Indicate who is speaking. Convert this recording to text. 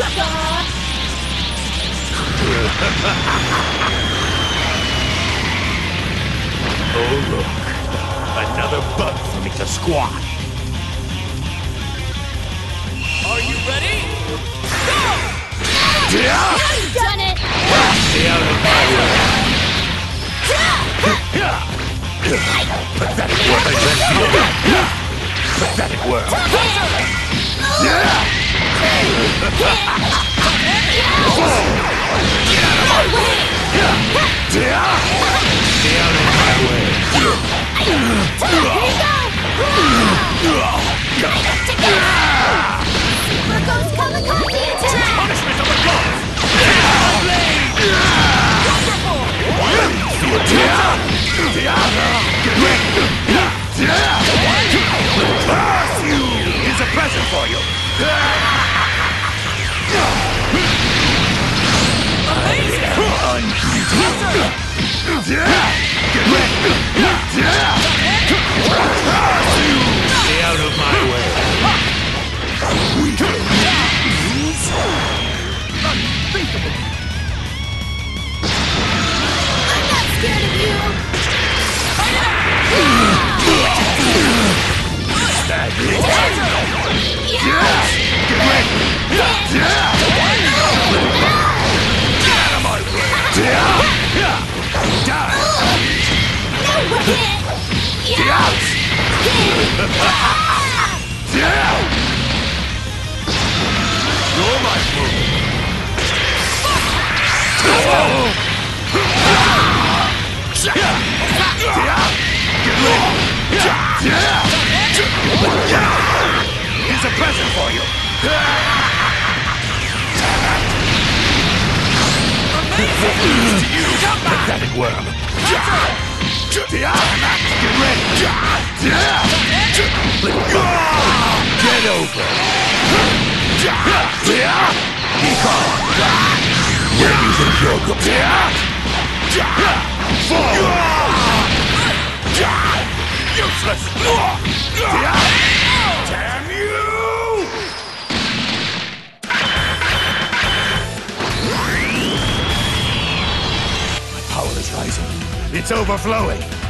Speaker 1: Oh, look. Another bug for me to squash.
Speaker 2: Are you ready? Go!
Speaker 3: You've done it!
Speaker 1: Stay out of my way. Pathetic world. Pathetic world. Get out of my way. Stay out of my way.
Speaker 3: Here you go! Super Ghost Kamikaze attack!
Speaker 1: Punishment of the gods! Here's a present for you! Stay out of my way! Unthinkable!
Speaker 3: I'm not scared of you!
Speaker 1: Here's a present for you. Pathetic worm. Get ready. Get over. Be calm. Where do you think you're going? Fall. Useless. Damn you! My power is rising. It's overflowing.